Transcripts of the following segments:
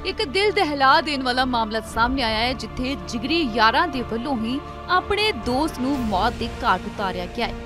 एक दिल दहला देने वाला मामला सामने आया है जिथे जिगरी यारां दे वल्लों ही अपने दोस्त नूं मौत दे घाट उतारिया गया है।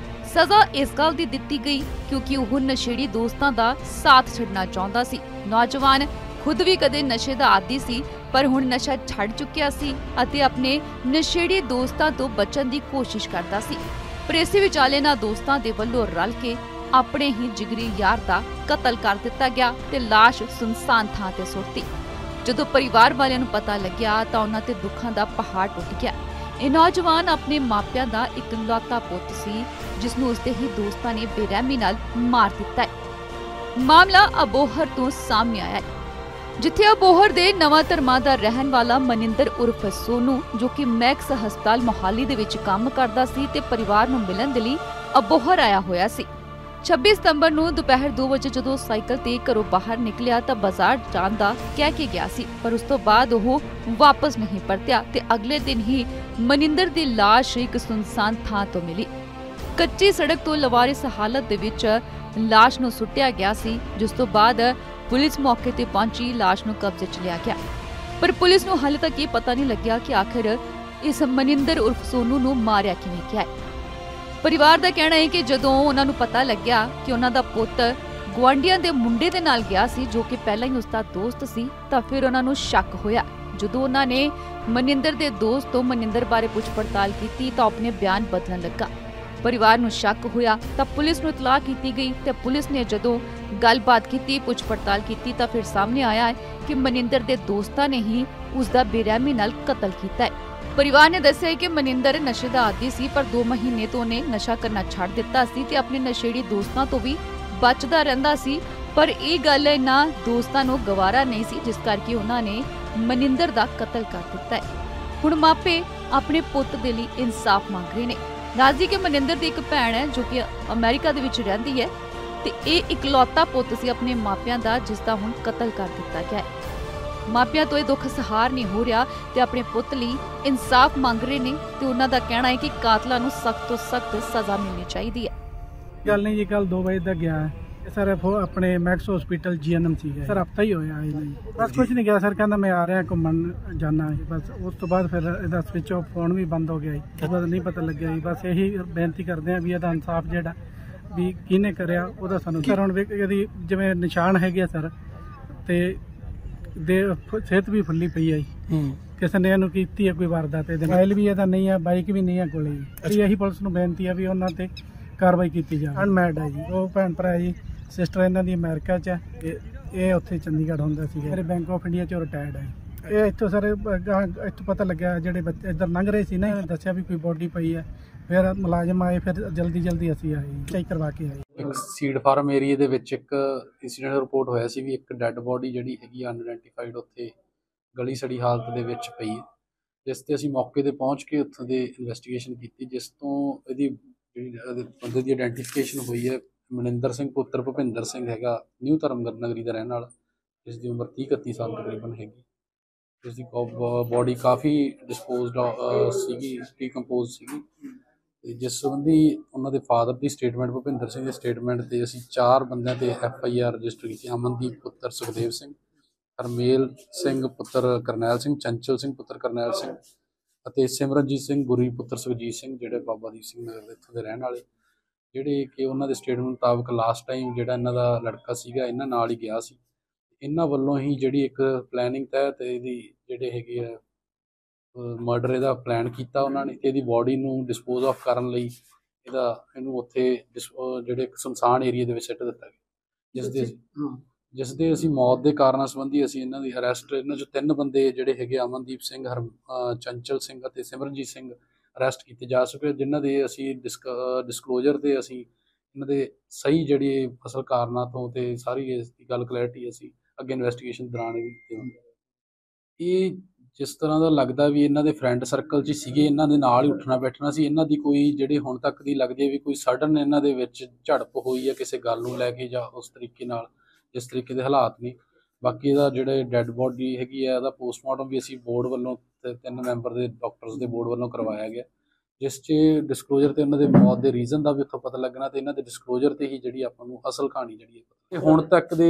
सजा इस गल दी दित्ती गई क्योंकि वह नशेड़ी दोस्तां दा साथ छड्डना चाहुंदा सी। नौजवान खुद भी कदे नशे दा आदी सी पर हुण नशा छड्ड चुक्या सी अते अपने नशेड़ी दोस्तां तो बचण दी कोशिश करदा सी। पर इस विचाले ना दोस्तां दे वल्लों रल के अपने ही जिगरी यार दा कतल कर दिता गया ते लाश सुनसान थां ते सुੱਟਤੀ। ਜਦੋਂ परिवार वालिਆਂ ਨੂੰ पता लग्या ਤਾਂ ਉਹਨਾਂ ਤੇ दुखां दा पहाड़ टुट गया। ਇਹ नौजवान अपने मापिਆਂ ਦਾ इकलौता पुੱਤ ਸੀ जिस ਨੂੰ ਉਸਦੇ ਹੀ ਦੋਸਤਾਂ ਨੇ ਬੇਰਹਿਮੀ ਨਾਲ ਮਾਰ ਦਿੱਤਾ ਹੈ। मामला अबोहर ਤੋਂ ਸਾਹਮਣੇ ਆਇਆ है जिथे अबोहर दे नवां धर्मा दा रहन वाला मनिंदर उर्फ सोनू जो कि मैक्स हस्पताल मोहाली दे विच काम करदा सी ते परिवार नूं मिलण दे लई अबोहर आया होया सी। 26 सितंबर ਨੂੰ ਦੁਪਹਿਰ 2 ਵਜੇ ਜਦੋਂ ਸਾਈਕਲ ਤੇ ਘਰੋਂ ਬਾਹਰ ਨਿਕਲਿਆ ਤਾਂ ਬਾਜ਼ਾਰ ਜਾਣ ਦਾ ਕਹਿ ਕੇ ਗਿਆ ਸੀ ਪਰ ਉਸ ਤੋਂ ਬਾਅਦ ਉਹ ਵਾਪਸ ਨਹੀਂ ਪਰਤਿਆ ਤੇ ਅਗਲੇ ਦਿਨ ਹੀ ਮਨਿੰਦਰ ਦੀ ਲਾਸ਼ ਇੱਕ ਸੁਨਸਾਨ ਥਾਂ ਤੋਂ ਮਿਲੀ। ਕੱਚੀ ਸੜਕ ਤੋਂ ਲਵਾਰਿਸ ਹਾਲਤ ਦੇ ਵਿੱਚ ਲਾਸ਼ ਨੂੰ ਸੁੱਟਿਆ ਗਿਆ ਸੀ ਜਿਸ ਤੋਂ ਬਾਅਦ ਪੁਲਿਸ ਮੌਕੇ ਤੇ ਪਹੁੰਚੀ ਲਾਸ਼ ਨੂੰ ਕਬਜ਼ੇ 'ਚ ਲਿਆ ਗਿਆ ਪਰ ਪੁਲਿਸ ਨੂੰ ਹਾਲੇ ਤੱਕ ਇਹ ਪਤਾ ਨਹੀਂ ਲੱਗਿਆ ਕਿ ਆਖਿਰ ਇਸ ਮਨਿੰਦਰ ਉਰਫ ਸੋਨੂ ਨੂੰ ਮਾਰਿਆ ਕਿਵੇਂ ਗਿਆ ਹੈ। परिवार का कहना है कि जदों उन्हां नूं पता लग्या कि उन्हां दा पुੱਤ गुआंढियां दे मुंडे दे नाल गया सी जो कि पहला ही उसका दोस्त सी तां फिर उन्हां नूं शक होया। जदों उन्हां ने मनिंदर दे दोस्त तो मनिंदर बारे पुछ पड़ताल कीती तां अपने बयान बदलण लगा। परिवार नूं शक होया तां पुलिस नूं इतलाह कीती गई ते पुलिस ने जदों गलबात कीती पुछ पड़ताल कीती तां फिर सामने आया है कि मनिंदर दे दोस्तां ने ही उसका बेरहमी नाल कतल कीता है। परिवार ने दस्सिया कि मनिंदर नशे दा आदी सी पर 2 महीने तो उन्हें नशा करना छड्ड दिता सी ते अपने नशेड़ी दोस्तां तो भी बचदा रहिंदा सी पर इह गल इन्हां दोस्तां नूं गवारा नहीं सी जिस करके उन्हां ने मनिंदर दा कतल कर दिता है। हुण मापे अपने पुੱਤ दे लई इंसाफ मंग रहे ने। राजी के मनिंदर दी एक भैण है जो कि अमेरिका दे विच रहिंदी है ते इह इकलौता पुੱਤ सी अपने मापिਆਂ ਦਾ जिस दा हुण कतल कर दिता गया है। मापिया तो यह दुख सहार नहीं हो रहा ते अपने पुੱਤ ਲਈ इंसाफ मांग रहे ने ते उन्हां दा कहना है कि कातलां नूं सख्त तो सख्त सजा मिलनी चाहिदी है। गल नहीं जी कल 2 बजे तक गया है सर अपने मैक्स हॉस्पिटल GNM सी सर हफ्ता ही होया है बस कुछ नहीं गया सर कहना मैं आ रहा घूमन जाना है बस उस तो बाद फिर इहदा स्विच ऑफ फोन भी बंद हो गया जी बस नहीं पता लग्या जी बस यही बेनती करते हैं भी इहदा इंसाफ जिहड़ा भी किहने करिया उहदा सानूं सर हुण इहदी जिवें निशान हैगे सर ते ਦੇ ਸਿਹਤ ਵੀ ਫੁੱਲੀ ਪਈ ਹੈ ਜੀ ਕਿਸੇ ਨੇ ਇਹਨੂੰ ਕੀਤੀ ਹੈ ਕੋਈ ਵਾਰਦਾਤ ਇਹਦੇ ਮੋਬਾਈਲ ਵੀ ਇਹਦਾ ਨਹੀਂ ਹੈ ਬਾਈਕ ਵੀ ਨਹੀਂ ਹੈ ਕੋਲੇ ਜੀ ਇਹੀ ਪੁਲਿਸ ਨੂੰ ਬੇਨਤੀ ਹੈ ਵੀ ਉਹਨਾਂ ਤੇ ਕਾਰਵਾਈ ਕੀਤੀ ਜਾਵੇ। ਅਨਮੈਰਿਡ ਹੈ ਜੀ ਉਹ ਭੈਣ ਭਰਾ ਜੀ ਸਿਸਟਰ ਇਹਨਾਂ ਦੀ ਅਮਰੀਕਾ 'ਚ ਹੈ ਇਹ ਉੱਥੇ ਚੰਡੀਗੜ੍ਹ ਹੁੰਦਾ ਸੀਗਾ ਮੇਰੇ ਬੈਂਕ ਆਫ ਇੰਡੀਆ 'ਚੋਂ ਰਿਟਾਇਰਡ ਹੈ। ਇਹ ਇੱਥੋਂ ਸਰ ਇੱਥੋਂ ਪਤਾ ਲੱਗਿਆ ਜਿਹੜੇ ਬੱਚੇ ਇੱਧਰ ਲੰਘ ਰਹੇ ਸੀ ਨਾ ਇਹਨੇ ਦੱਸਿਆ ਵੀ ਕੋਈ ਬੋਡੀ ਪਈ ਹੈ ਫਿਰ ਮੁਲਾਜ਼ਮ ਆਏ ਫਿਰ ਜਲਦੀ ਅਸੀਂ ਆਏ ਚੈੱਕ ਕਰਵਾ ਕੇ ਆਏ। ਇੱਕ ਸੀਡ ਫਾਰਮ ਏਰੀਏ ਦੇ ਵਿੱਚ ਇੱਕ ਇੰਸੀਡੈਂਟ ਰਿਪੋਰਟ ਹੋਇਆ ਸੀ ਵੀ ਇੱਕ ਡੈੱਡ ਬੋਡੀ ਜਿਹੜੀ ਹੈਗੀ ਅਨਆਇਡੈਂਟੀਫਾਈਡ ਉੱਥੇ ਗਲੀ ਸੜੀ ਹਾਲਤ ਦੇ ਵਿੱਚ ਪਈ ਹੈ ਜਿਸ ਤੇ ਅਸੀਂ ਮੌਕੇ ਤੇ ਪਹੁੰਚ ਕੇ ਉੱਥੋਂ ਦੇ ਇਨਵੈਸਟੀਗੇਸ਼ਨ ਕੀਤੀ ਜਿਸ ਤੋਂ ਇਹਦੀ ਜਿਹੜੀ ਬੰਦੇ ਦੀ ਆਇਡੈਂਟੀਫਿਕੇਸ਼ਨ ਹੋਈ ਹੈ ਮਨਿੰਦਰ ਸਿੰਘ ਪੁੱਤਰ ਭੁਪਿੰਦਰ ਸਿੰਘ ਹੈਗਾ ਨਿਊ ਧਰਮਗੜ ਨਗਰੀ ਦਾ ਰਹਿਣ ਵਾਲਾ ਜਿਸ ਦੀ ਉਮਰ 30-31 ਸਾਲ ਤਕਰੀਬਨ ਹੈਗੀ ਜਿਸ ਦੀ ਬੋਡੀ ਕਾਫੀ ਡਿਸਪੋਜ਼ਡ ਸੀਗੀ ਡੀਕੰਪੋਜ਼ ਸੀਗੀ ਜਿਸ ਸੰਬੰਧੀ ਉਹਨਾਂ ਦੇ ਫਾਦਰ ਦੀ ਸਟੇਟਮੈਂਟ ਭੁਪਿੰਦਰ ਸਿੰਘ ਦੀ ਸਟੇਟਮੈਂਟ ਤੇ ਅਸੀਂ 4 ਬੰਦਿਆਂ ਤੇ FIR ਰਜਿਸਟਰ ਕੀਤੀ। ਅਮਨਦੀਪ ਪੁੱਤਰ ਸੁਖਦੇਵ ਸਿੰਘ, ਹਰਮੇਲ ਸਿੰਘ ਪੁੱਤਰ ਕਰਨੈਲ ਸਿੰਘ, ਚੰਚਲ ਸਿੰਘ ਪੁੱਤਰ ਕਰਨੈਲ ਸਿੰਘ ਅਤੇ ਸਿਮਰਨਜੀਤ ਸਿੰਘ ਗੁਰੀ ਪੁੱਤਰ ਸੁਖਜੀਤ ਸਿੰਘ ਜਿਹੜੇ ਬਾਬਾ ਦੀਪ ਸਿੰਘ ਨਗਰ ਦੇ ਇੱਥੋਂ ਦੇ ਰਹਿਣ ਵਾਲੇ ਜਿਹੜੇ ਕਿ ਉਹਨਾਂ ਦੇ ਸਟੇਟਮੈਂਟ ਮੁਤਾਬਕ ਲਾਸਟ ਟਾਈਮ ਜਿਹੜਾ ਇਹਨਾਂ ਦਾ ਲੜਕਾ ਸੀਗਾ ਇਹਨਾਂ ਨਾਲ ਹੀ ਗਿਆ ਸੀ। ਇਹਨਾਂ ਵੱਲੋਂ ਹੀ ਜਿਹੜੀ ਇੱਕ ਪਲੈਨਿੰਗ ਤਹਿਤ ਇਹਦੀ ਜਿਹੜੇ ਹੈਗੇ ਆ ਮਰਡਰ ਇਹਦਾ ਪਲਾਨ ਕੀਤਾ ਉਹਨਾਂ ਨੇ ਤੇ ਇਹਦੀ ਬੋਡੀ ਨੂੰ ਡਿਸਪੋਜ਼ ਆਫ ਕਰਨ ਲਈ ਇਹਨੂੰ ਉੱਥੇ ਜਿਹੜੇ ਇੱਕ ਸੁਨਸਾਨ ਏਰੀਏ ਦੇ ਵਿੱਚ ਸਿੱਟ ਦਿੱਤਾ ਗਿਆ ਜਿਸ ਦੇ ਅਸੀਂ ਮੌਤ ਦੇ ਕਾਰਨਾਂ ਸੰਬੰਧੀ ਅਸੀਂ ਇਹਨਾਂ ਦੀ ਅਰੈਸਟ ਇਹਨਾਂ 'ਚੋਂ 3 ਬੰਦੇ ਜਿਹੜੇ ਹੈਗੇ ਅਮਨਦੀਪ ਸਿੰਘ ਚੰਚਲ ਸਿੰਘ ਅਤੇ ਸਿਮਰਨਜੀਤ ਸਿੰਘ ਅਰੈਸਟ ਕੀਤੇ ਜਾ ਚੁੱਕੇ ਜਿਨ੍ਹਾਂ ਦੇ ਅਸੀਂ ਡਿਸਕਲੋਜ਼ਰ ਤੇ ਅਸੀਂ ਇਹਨਾਂ ਦੇ ਸਹੀ ਜਿਹੜੀ ਅਸਲ ਕਾਰਨਾਂ ਤੋਂ ਤੇ ਸਾਰੀ ਇਸ ਦੀ ਗੱਲ ਕਲੈਰਿਟੀ ਅਸੀਂ ਅੱਗੇ ਇਨਵੈਸਟੀਗੇਸ਼ਨ ਦੌਰਾਨ ਇਹ ਜਿਸ ਤਰ੍ਹਾਂ ਦਾ ਲੱਗਦਾ ਵੀ ਇਹਨਾਂ ਦੇ ਫਰੈਂਡ ਸਰਕਲ 'ਚ ਸੀਗੇ ਇਹਨਾਂ ਦੇ ਨਾਲ ਹੀ ਉੱਠਣਾ ਬੈਠਣਾ ਸੀ ਇਹਨਾਂ ਦੀ ਕੋਈ ਜਿਹੜੀ ਹੁਣ ਤੱਕ ਦੀ ਲੱਗਦੀ ਹੈ ਵੀ ਕੋਈ ਸਡਨ ਇਹਨਾਂ ਦੇ ਵਿੱਚ ਝੜਪ ਹੋਈ ਹੈ ਕਿਸੇ ਗੱਲ ਨੂੰ ਲੈ ਕੇ ਜਾਂ ਉਸ ਤਰੀਕੇ ਨਾਲ ਜਿਸ ਤਰੀਕੇ ਦੇ ਹਾਲਾਤ ਨੇ। ਬਾਕੀ ਇਹਦਾ ਜਿਹੜੇ ਡੈੱਡ ਬੋਡੀ ਹੈਗੀ ਹੈ ਇਹਦਾ ਪੋਸਟਮਾਰਟਮ ਵੀ ਅਸੀਂ ਬੋਰਡ ਵੱਲੋਂ 3 ਮੈਂਬਰ ਦੇ ਡਾਕਟਰਸ ਦੇ ਬੋਰਡ ਵੱਲੋਂ ਕਰਵਾਇਆ ਗਿਆ ਜਿਸ 'ਚ ਡਿਸਕਲੋਜ਼ਰ ਤੇ ਉਹਨਾਂ ਦੇ ਮੌਤ ਦੇ ਰੀਜ਼ਨ ਦਾ ਵੀ ਉੱਥੋਂ ਪਤਾ ਲੱਗਣਾ ਤੇ ਇਹਨਾਂ ਦੇ ਡਿਸਕਲੋਜ਼ਰ ਤੇ ਹੀ ਜਿਹੜੀ ਆਪਾਂ ਨੂੰ ਅਸਲ ਕਹਾਣੀ ਜਿਹੜੀ ਹੈ ਤੇ ਹੁਣ ਤੱਕ ਦੇ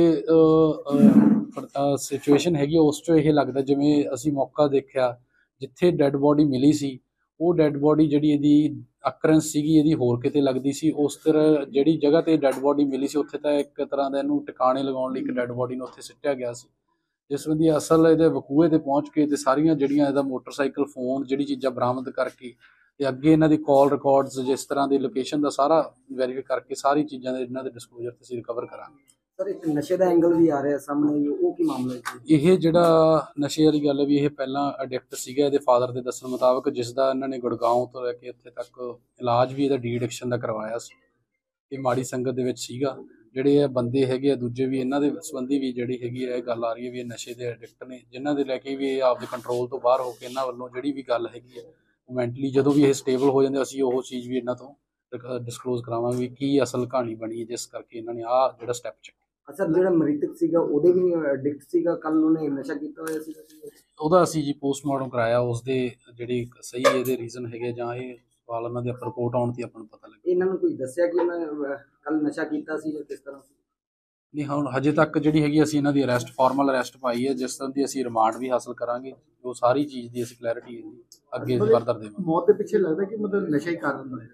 ਸਿਚੁਏਸ਼ਨ ਹੈਗੀ ਉਸ 'ਚੋਂ ਇਹ ਲੱਗਦਾ ਜਿਵੇਂ ਅਸੀਂ ਮੌਕਾ ਦੇਖਿਆ ਜਿੱਥੇ ਡੈੱਡ ਬੋਡੀ ਮਿਲੀ ਸੀ ਉਹ ਡੈੱਡ ਬੋਡੀ ਜਿਹੜੀ ਇਹਦੀ ਅਕਰੈਂਸ ਸੀਗੀ ਇਹਦੀ ਹੋਰ ਕਿਤੇ ਲੱਗਦੀ ਸੀ। ਉਸ ਤਰ੍ਹਾਂ ਜਿਹੜੀ ਜਗ੍ਹਾ ਤੇ ਡੈੱਡ ਬੋਡੀ ਮਿਲੀ ਸੀ ਉੱਥੇ ਤਾਂ ਇੱਕ ਤਰ੍ਹਾਂ ਦਾ ਇਹਨੂੰ ਟਿਕਾਣੇ ਲਗਾਉਣ ਲਈ ਇੱਕ ਡੈੱਡ ਬੋਡੀ ਨੂੰ ਉੱਥੇ ਸਿੱਟਿਆ ਗਿਆ ਸੀ। ਜਿਸ ਸੰਬੰਧੀ ਅਸਲ ਇਹਦੇ ਵਕੂਏ ਤੇ ਪਹੁੰਚ ਕੇ ਤੇ ਸਾਰੀਆਂ ਜਿਹੜੀਆਂ ਇਹਦਾ ਮੋਟਰਸਾਈਕਲ ਫੋਨ ਜਿਹੜੀ ਚੀਜ਼ਾਂ ਬਰਾਮਦ ਕਰਕੇ ਤੇ ਅੱਗੇ ਇਹਨਾਂ ਦੀ ਕਾਲ ਰਿਕਾਰਡਸ ਜਿਸ ਤਰ੍ਹਾਂ ਦੀ ਲੋਕੇਸ਼ਨ ਦਾ ਸਾਰਾ ਵੈਰੀਫਾਈ ਕਰਕੇ ਸਾਰੀ ਚੀਜ਼ਾਂ ਦੇ ਇਹਨਾਂ ਦੇ ਡਿਸਕਲੋਜ਼ਰ ਤੇ ਅਸੀਂ ਰਿਕਵਰ ਕਰਾਂਗੇ। ਸਰ ਇੱਕ ਨਸ਼ੇ ਦਾ ਐਂਗਲ ਵੀ ਆ ਰਿਹਾ ਸਾਹਮਣੇ, ਉਹ ਕੀ ਮਾਮਲਾ ਹੈ? ਇਹ ਜਿਹੜਾ ਨਸ਼ੇ ਵਾਲੀ ਗੱਲ ਹੈ ਵੀ ਇਹ ਪਹਿਲਾਂ ਅਡਿਕਟ ਸੀਗਾ ਇਹਦੇ ਫਾਦਰ ਦੇ ਦੱਸਣ ਮੁਤਾਬਕ, ਜਿਸ ਦਾ ਇਹਨਾਂ ਨੇ ਗੁੜਗਾਉਂ ਤੋਂ ਲੈ ਕੇ ਇੱਥੇ ਤੱਕ ਇਲਾਜ ਵੀ ਇਹਦਾ ਡੀ ਐਡਿਕਸ਼ਨ ਦਾ ਕਰਵਾਇਆ ਸੀ। ਇਹ ਮਾੜੀ ਸੰਗਤ ਦੇ ਵਿੱਚ ਸੀਗਾ। ਜਿਹੜੇ ਇਹ ਬੰਦੇ ਹੈਗੇ ਆ ਦੂਜੇ ਵੀ ਇਹਨਾਂ ਦੇ ਸੰਬੰਧੀ ਵੀ ਜਿਹੜੀ ਹੈਗੀ ਹੈ ਇਹ ਗੱਲ ਆ ਰਹੀ ਹੈ ਵੀ ਇਹ ਨਸ਼ੇ ਦੇ ਐਡਿਕਟ ਨੇ, ਜਿਨ੍ਹਾਂ ਦੇ ਲੈ ਕੇ ਵੀ ਇਹ ਆਪਦੇ ਕੰਟਰੋਲ ਤੋਂ ਬਾਹਰ ਹੋ ਕੇ ਇਹਨਾਂ ਵੱਲੋਂ ਜਿਹੜੀ ਵੀ ਗੱਲ ਹੈਗੀ ਹੈ ਉਹ ਮੈਂਟਲੀ ਜਦੋਂ ਵੀ ਇਹ ਸਟੇਬਲ ਹੋ ਜਾਂਦੇ ਅਸੀਂ ਉਹ ਚੀਜ਼ ਵੀ ਇਹਨਾਂ ਤੋਂ ਡਿਸਕਲੋਜ਼ ਕਰਾਵਾਂਗੇ ਵੀ ਕੀ ਅਸਲ ਕਹਾਣੀ ਬਣੀ ਹੈ ਜਿਸ ਕਰਕੇ ਇਹਨਾਂ ਨੇ ਆਹ ਜਿਹੜਾ ਸਟੈਪ ਚੱਕਿਆ। ਅੱਛਾ, ਜਿਹੜਾ ਮ੍ਰਿਤਕ ਸੀਗਾ ਉਹਦੇ ਵੀ ਐਡਿਕਟ ਸੀਗਾ, ਕੱਲ ਉਹਨੇ ਨਸ਼ਾ ਕੀਤਾ ਹੋਇਆ ਸੀਗਾ? ਉਹਦਾ ਅਸੀਂ ਜੀ ਪੋਸਟਮਾਰਟਮ ਕਰਾਇਆ, ਉਸਦੇ ਜਿਹੜੀ ਸਹੀ ਇਹਦੇ ਰੀਜ਼ਨ ਹੈਗੇ ਜਾਂ ਇਹ ਸਵਾਲ ਉਹਨਾਂ ਦੇ ਰਿਪੋਰਟ ਆਉਣ ਤੇ ਆਪਾਂ ਨੂੰ ਪਤਾ ਲੱਗੇ। ਇਹਨਾਂ ਨੂੰ ਕੋਈ ਦੱਸਿਆ ਕਿ ਉਹਨਾਂ ਕੱਲ ਨਸ਼ਾ ਕੀਤਾ ਸੀ ਜਾਂ ਕਿਸ ਤਰ੍ਹਾਂ? ਨਹੀਂ, ਹੁਣ ਹਜੇ ਤੱਕ ਜਿਹੜੀ ਹੈਗੀ ਅਸੀਂ ਇਹਨਾਂ ਦੀ ਅਰੈਸਟ ਫਾਰਮਲ ਅਰੈਸਟ ਪਾਈ ਹੈ, ਜਿਸ ਤਰ੍ਹਾਂ ਦੀ ਅਸੀਂ ਰਿਮਾਂਡ ਵੀ ਹਾਸਲ ਕਰਾਂਗੇ ਉਹ ਸਾਰੀ ਚੀਜ਼ ਦੀ ਅਸੀਂ ਕਲੈਰਿਟੀ ਅੱਗੇ ਫਰਦਰ ਦੇਵਾਂਗੇ। ਮੌਤ ਦੇ ਪਿੱਛੇ ਲੱਗਦਾ ਕਿ ਮਤਲਬ ਨਸ਼ਾ ਹੀ ਕਾਰਨ ਹੈ?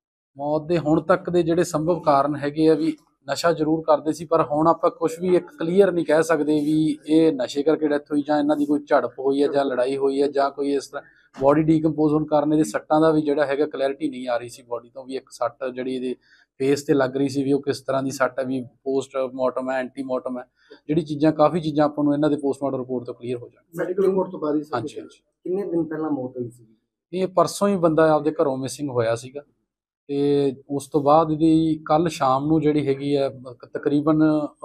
ਮੌਤ ਦੇ ਹੁਣ ਤੱਕ ਦੇ ਜਿਹੜੇ ਸੰਭਵ ਕਾਰਨ ਹੈਗੇ ਆ ਵੀ ਨਸ਼ਾ ਜ਼ਰੂਰ ਕਰਦੇ ਸੀ, ਪਰ ਹੁਣ ਆਪਾਂ ਕੁਝ ਵੀ ਇੱਕ ਕਲੀਅਰ ਨਹੀਂ ਕਹਿ ਸਕਦੇ ਵੀ ਇਹ ਨਸ਼ੇ ਕਰਕੇ ਡੈਥ ਹੋਈ ਜਾਂ ਇਹਨਾਂ ਦੀ ਕੋਈ ਝੜਪ ਹੋਈ ਹੈ ਜਾਂ ਲੜਾਈ ਹੋਈ ਹੈ ਜਾਂ ਕੋਈ ਇਸ ਤਰ੍ਹਾਂ ਬੋਡੀ ਡੀਕੰਪੋਜ਼ ਹੋਣ ਕਾਰਨ ਇਹਦੇ ਸੱਟਾਂ ਦਾ ਵੀ ਜਿਹੜਾ ਹੈਗਾ ਕਲੈਰਿਟੀ ਨਹੀਂ ਆ ਰਹੀ ਸੀ ਬੋਡੀ ਤੋਂ ਵੀ। ਇੱਕ ਸੱਟ ਜਿਹੜੀ ਇਹਦੇ ਫੇਸ ਤੇ ਲੱਗ ਰਹੀ ਸੀ ਵੀ ਉਹ ਕਿਸ ਤਰ੍ਹਾਂ ਦੀ ਸੱਟ ਹੈ, ਵੀ ਪੋਸਟ ਮਾਰਟਮ ਹੈ ਐਂਟੀ ਮਾਰਟਮ ਹੈ, ਜਿਹੜੀ ਚੀਜ਼ਾਂ ਕਾਫੀ ਚੀਜ਼ਾਂ ਆਪਾਂ ਨੂੰ ਇਹਨਾਂ ਦੇ ਪੋਸਟਮਾਰਟਮ ਰਿਪੋਰਟ ਤੋਂ ਕਲੀਅਰ ਹੋ ਜਾਣ। ਮੈਡੀਕਲ ਰਿਪੋਰਟ ਤੋਂ ਬਾਅਦ ਹੀ? ਹਾਂਜੀ ਹਾਂਜੀ। ਕਿੰਨੇ ਦਿਨ ਪਹਿਲਾਂ ਮੌਤ ਹੋਈ ਸੀ? ਇਹ ਪਰਸੋਂ ਹੀ ਬੰਦਾ ਆਪਦੇ ਘਰੋਂ ਮਿਸਿੰਗ ਹੋਇਆ ਸੀਗਾ ਤੇ ਉਸ ਤੋਂ ਬਾਅਦ ਇਹਦੀ ਕੱਲ ਸ਼ਾਮ ਨੂੰ ਜਿਹੜੀ ਹੈਗੀ ਹੈ ਤਕਰੀਬਨ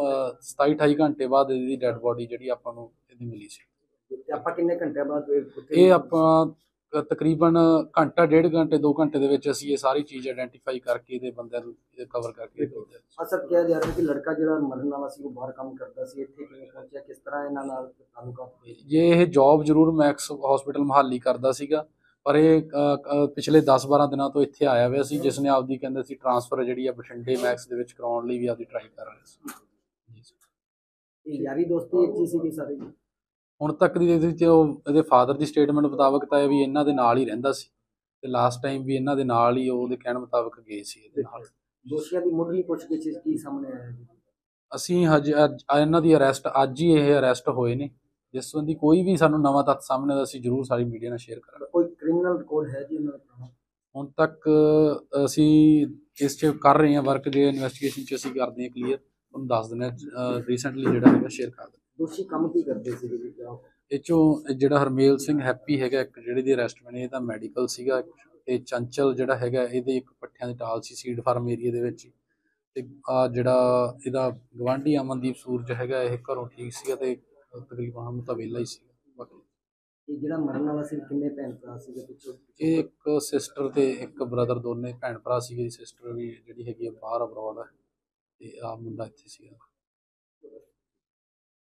27-28 ਘੰਟੇ ਬਾਅਦ ਇਹਦੀ ਡੈੱਡ ਬੋਡੀ ਜਿਹੜੀ ਆਪਾਂ ਨੂੰ ਇਹਦੀ ਮਿਲੀ ਸੀ। ਤੇ ਆਪਾਂ ਕਿੰਨੇ ਘੰਟੇ ਬਾਅਦ ਇਹ ਆਪਾਂ ਤਕਰੀਬਨ ਘੰਟਾ 1.5 ਘੰਟੇ 2 ਘੰਟੇ ਦੇ ਵਿੱਚ ਅਸੀਂ ਇਹ ਸਾਰੀ ਚੀਜ਼ ਆਇਡੈਂਟੀਫਾਈ ਕਰਕੇ ਇਹਦੇ ਬੰਦਿਆਂ ਨੂੰ ਕਵਰ ਕਰਕੇ। ਅਸਰ ਕਿਹਾ ਜਾ ਰਿਹਾ ਕਿ ਲੜਕਾ ਜਿਹੜਾ ਮਰਨ ਵਾਲਾ ਸੀ ਉਹ ਬਾਹਰ ਕੰਮ ਕਰਦਾ ਸੀ, ਇੱਥੇ ਕਿਵੇਂ ਪਹੁੰਚਿਆ, ਕਿਸ ਤਰ੍ਹਾਂ ਇਹਨਾਂ ਨਾਲ ਤਾਲੁਕਾਤ ਹੋਏ? ਜੇ ਇਹ ਜੌਬ ਜ਼ਰੂਰ ਮੈਕਸ ਹਸਪੀਟਲ ਮੁਹਾਲੀ ਕਰਦਾ ਸੀਗਾ, ਪਰ ਇਹ ਪਿਛਲੇ 10-12 ਦਿਨਾਂ ਤੋਂ ਇੱਥੇ ਆਇਆ ਹੋਇਆ ਸੀ, ਜਿਸ ਨੇ ਆਪਦੀ ਕਹਿੰਦੇ ਸੀ ਟ੍ਰਾਂਸਫਰ ਜਿਹੜੀ ਆ ਬਠਿੰਡੇ ਮੈਕਸ ਦੇ ਵਿੱਚ ਕਰਾਉਣ ਲਈ ਵੀ ਆਪਦੀ ਟਰਾਈ ਕਰ ਰਿਹਾ ਸੀ। ਇਹ ਯਾਰੀ ਦੋਸਤੀ ਇੱਕ ਚੀਜ਼ ਸੀ ਕਿ ਸਾਰੇ ਹੁਣ ਤੱਕ ਦੀ ਇਹਦੇ ਫਾਦਰ ਦੀ ਸਟੇਟਮੈਂਟ ਮੁਤਾਬਕ ਤਾਂ ਇਹ ਵੀ ਇਹਨਾਂ ਦੇ ਨਾਲ ਹੀ ਰਹਿੰਦਾ ਸੀ ਤੇ ਲਾਸਟ ਟਾਈਮ ਵੀ ਇਹਨਾਂ ਦੇ ਨਾਲ ਹੀ ਉਹਦੇ ਕਹਿਣ ਮੁਤਾਬਕ ਗਏ ਸੀ ਇਹਦੇ ਨਾਲ। ਦੋਸ਼ੀਆਂ ਦੀ ਮੁੱਢਲੀ ਪੁੱਛਗਿੱਛ ਕੀ ਸਾਹਮਣੇ ਆਇਆ ਜੀ? ਅਸੀਂ ਇਹਨਾਂ ਦੀ ਅਰੈਸਟ ਅੱਜ ਹੀ ਇਹ ਅਰੈਸਟ ਹੋਏ ਨੇ, ਜਿਸ ਸੰਬੰਧੀ ਕੋਈ ਵੀ ਸਾਨੂੰ ਨਵਾਂ ਤੱਥ ਸਾਹਮਣੇ ਅਸੀਂ ਜ਼ਰੂਰ ਸਾਰੀ ਮੀਡੀਆ ਨਾਲ ਸ਼ੇਅਰ ਕਰਾਂਗੇ। ਕੋਈ ਕ੍ਰਿਮੀਨਲ ਰਿਕਾਰਡ ਹੈ ਜੀ ਇਹਨਾਂ ਦਾ? ਹੁਣ ਤੱਕ ਅਸੀਂ ਇਸ 'ਚ ਕਰ ਰਹੇ ਹਾਂ ਵਰਕ, ਜੇ ਇਨਵੈਸਟੀਗੇਸ਼ਨ 'ਚ ਅਸੀਂ ਕਰਦੇ ਹਾਂ ਕਲੀਅਰ ਤੁਹਾਨੂੰ ਦੱਸ ਦਿੰਦੇ ਹਾਂ। ਰੀਸੈਂਟਲੀ ਜਿਹੜਾ ਹੈਗਾ ਸ਼ੇਅਰ ਕਰ ਦਿੰਦੇ। ਦੋਸ਼ੀ ਕੰਮ ਕੀ ਕਰਦੇ ਸੀ ਜੀ? ਇਹ 'ਚੋਂ ਜਿਹੜਾ ਹਰਮੇਲ ਸਿੰਘ ਹੈਪੀ ਹੈਗਾ ਇੱਕ ਜਿਹੜੇ ਦੀ ਅਰੈਸਟ ਬਣੀ, ਇਹ ਤਾਂ ਮੈਡੀਕਲ ਸੀਗਾ, ਤੇ ਚੰਚਲ ਜਿਹੜਾ ਹੈਗਾ ਇਹਦੇ ਇੱਕ ਪੱਠਿਆਂ ਦੀ ਟਾਲ ਸੀ ਸੀਡ ਫਾਰਮ ਏਰੀਆ ਦੇ ਵਿੱਚ। ਤੇ ਜਿਹੜਾ ਇਹਦਾ ਗਵਾਂਢੀ ਅਮਨਦੀਪ ਸੂਰਜ ਹੈਗਾ ਇਹ ਘਰੋਂ ਠੀਕ ਸੀਗਾ ਤੇ ਤਕਰੀਬਨ ਹਮ ਤਾਂ ਵਿਹਲਾ ਹੀ ਸੀਗਾ। ਬਾਕੀ ਇਹ ਜਿਹੜਾ ਮਰਨ ਵਾਲਾ ਸੀ ਕਿੰਨੇ ਭੈਣ ਭਰਾ ਸੀਗੇ ਪਿੱਛੋਂ? ਇਹ ਇੱਕ ਸਿਸਟਰ ਤੇ ਇੱਕ ਬ੍ਰਦਰ, ਦੋਨੇ ਭੈਣ ਭਰਾ ਸੀਗੇ। ਸਿਸਟਰ ਵੀ ਜਿਹੜੀ ਹੈਗੀ ਆ ਬਾਹਰ ਅਬਰੋਡ ਹੈ ਤੇ ਆਹ ਮੁੰਡਾ ਇੱਥੇ ਸੀਗਾ।